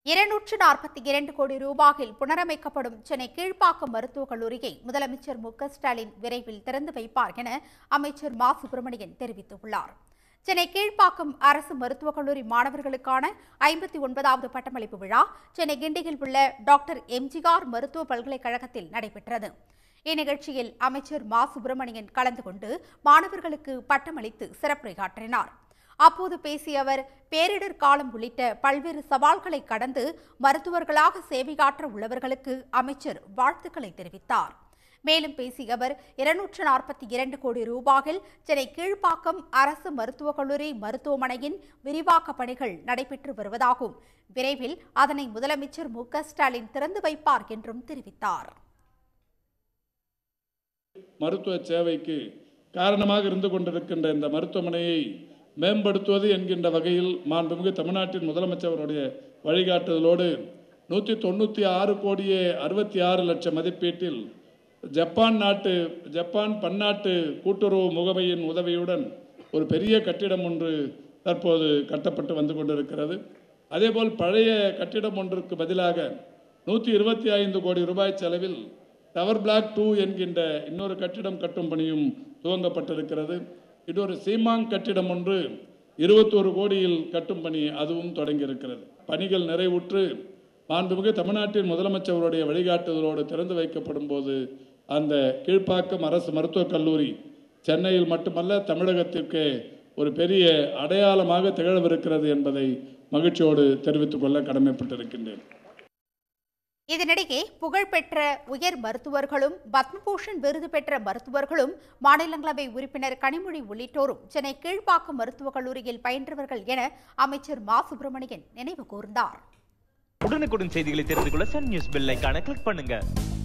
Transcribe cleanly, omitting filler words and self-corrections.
242 கோடி ரூபாயில் புனரமைக்கப்படும் சென்னை கீழ்ப்பாக்கம் மருத்துவக் கல்லூரியை முதலமைச்சர் மு.க.ஸ்டாலின் விரைவில் திறந்து வைப்பார் என அமைச்சர் மா. சுப்பிரமணியன் தெரிவித்துள்ளார். சென்னை கீழ்ப்பாக்கம் அரசு மருத்துவக் கல்லூரி மாணவர்களுக்கான 59வது பட்டமளிப்பு விழா சென்னை கிண்டியில் உள்ள டாக்டர் எம்.ஜி.ஆர். மருத்துவ பல்கலைக்கழகத்தில் நடைபெற்றது. இந்நிகழ்ச்சியில் அமைச்சர் மா. சுப்பிரமணியன் கலந்து கொண்டு மாணவர்களுக்கு பட்டமளித்து சிறப்புரையாற்றினார். அப்போது பேசிய அவர், பேரிடர் காலம் உள்ளிட்ட பல்வேறு சவால்களை கடந்து மருத்துவர்களாக சேவையாற்ற உள்ளவர்களுக்கு அமைச்சர் வாழ்த்துக்களை தெரிவித்தார். மேலும் பேசிய அவர், 242 கோடி ரூபாயில் சென்னை கீழ்ப்பாக்கம் அரசு மருத்துவக் கல்லூரி மருத்துவமனையின் விரிவாக்க பணிகள் நடைபெற்று வருவதாகவும், விரைவில் அதனை முதலமைச்சர் மு.க.ஸ்டாலின் திறந்து வைப்பார் என்றும் தெரிவித்தார். மருத்துவ சேவைக்கு காரணமாக இருந்து கொண்டிருக்கின்ற இந்த மருத்துவமனையை மேம்படுத்துவது என்கின்ற வகையில் மாண்புமிகு தமிழ்நாட்டின் முதலமைச்சர் அவருடைய வழிகாட்டுதலோடு 196 கோடியே 66 லட்சம் மதிப்பீட்டில் ஜப்பான் பன்னாட்டு கூட்டுறவு முகமையின் உதவியுடன் ஒரு பெரிய கட்டிடம் ஒன்று தற்போது கட்டப்பட்டு வந்து கொண்டிருக்கிறது. அதேபோல் பழைய கட்டிடம் ஒன்றுக்கு பதிலாக 125 கோடி ரூபாய் செலவில் டவர் பிளாக் 2 என்கின்ற இன்னொரு கட்டிடம் கட்டும் பணியும் துவங்கப்பட்டிருக்கிறது. இன்னொரு சீமாங் கட்டிடம் ஒன்று 21 கோடியில் கட்டும் பணி அதுவும் தொடங்கியிருக்கிறது. பணிகள் நிறைவுற்று மாண்புமிகு தமிழ்நாட்டின் முதலமைச்சருடைய வழிகாட்டுதலோடு திறந்து வைக்கப்படும் போது அந்த கீழ்ப்பாக்கம் அரசு மருத்துவக் கல்லூரி சென்னையில் மட்டுமல்ல தமிழகத்திற்கு ஒரு பெரிய அடையாளமாக திகழவிருக்கிறது என்பதை மகிழ்ச்சியோடு தெரிவித்துக் கொள்ள கடமைப்பட்டிருக்கின்றேன். இதனிடையே புகழ்பெற்ற உயர் மருத்துவர்களும் பத்மபூஷன் விருது பெற்ற மருத்துவர்களும் மாநிலங்களவை உறுப்பினர் கனிமொழி உள்ளிட்டோரும் சென்னை கீழ்ப்பாக்கம் மருத்துவக் கல்லூரியில் பயின்றவர்கள் என அமைச்சர் மா. சுப்பிரமணியன் நினைவு கூர்ந்தார். உடனுக்குடன் செய்திகளை தெரிந்து கொள்ள சன் நியூஸ் பெல் ஐகானை கிளிக் பண்ணுங்க.